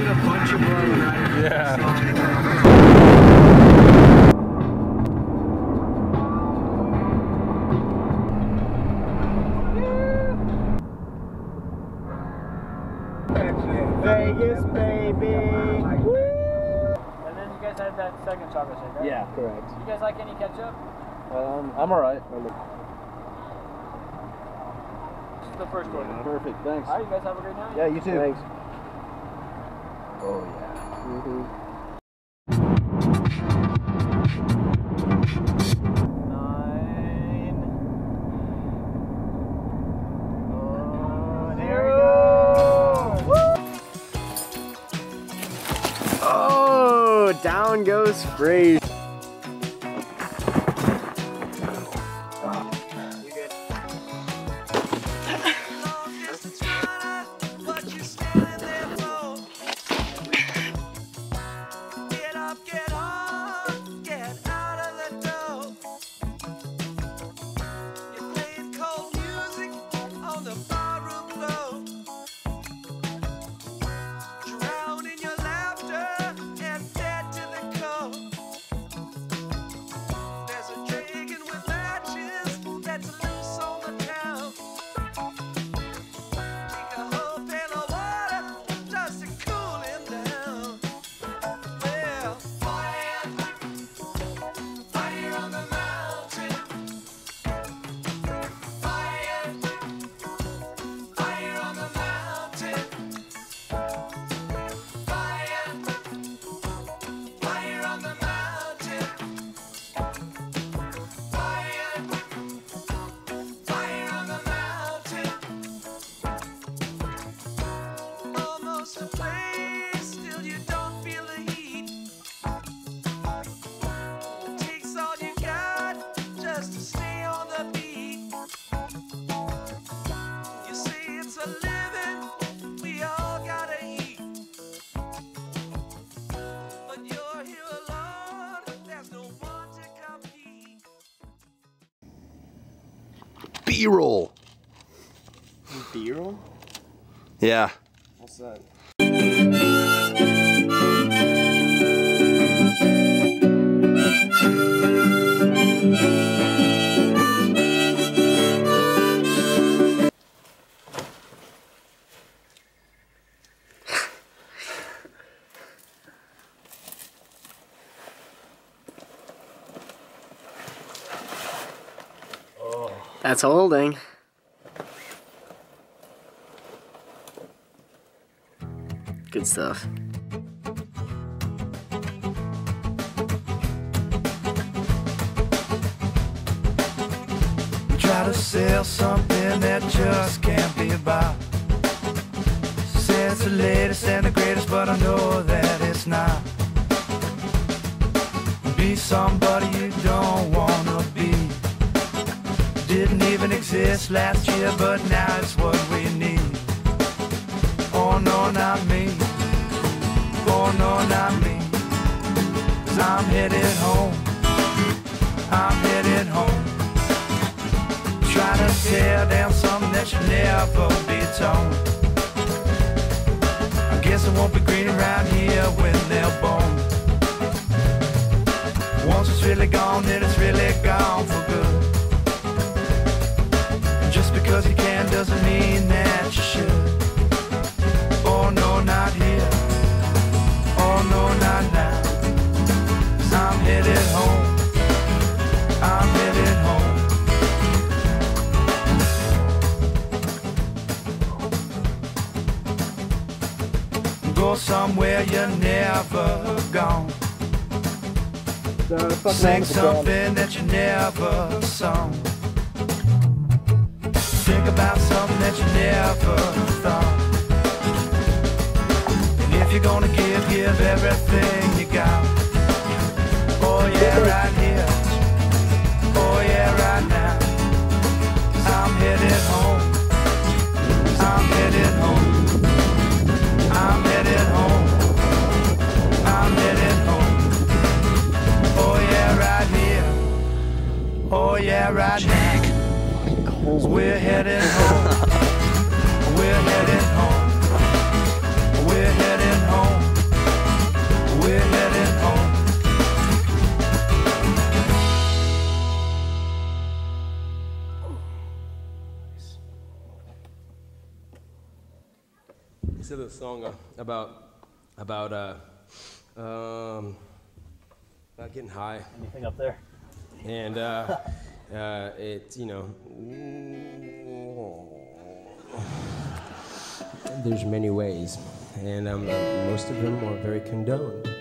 a bunch of blood, right? Yeah. Vegas, baby! Woo! And then you guys had that second chocolate shake, right? Yeah, correct. You guys like any ketchup? I'm alright. This is the first order. Perfect, thanks. Alright, you guys have a great night. Yeah, you too. Thanks. Oh yeah. Oh, down goes Fraser. B-roll. B-roll? Yeah. What's that? That's holding. Good stuff. Try to sell something that just can't be bought. Say it's the latest and the greatest, but I know that it's not. Be somebody you don't wanna be. Didn't even exist last year, but now it's what we need. Oh no, not me. Oh no, not me. 'Cause I'm headed home. I'm headed home. Trying to tear down something that should never be torn. I guess it won't be green around here when they're born. Once it's really gone, then it's really gone for good. Just because you can doesn't mean that you should. Oh no, not here. Oh no, not now. 'Cause I'm headed home. I'm headed home. Go somewhere you're never gone. Sing something that you never sung. Think about something that you never thought. And if you're gonna give everything you got. Oh yeah, right here. Oh yeah, right now. I'm headed home. I'm headed home. I'm headed home. I'm headed home. Oh yeah, right here. Oh yeah, right now. 'Cause we're headed home. We're headed home. We're headed home. a song about getting high. Anything up there? And it's, you know, there's many ways, and most of them are very condoned.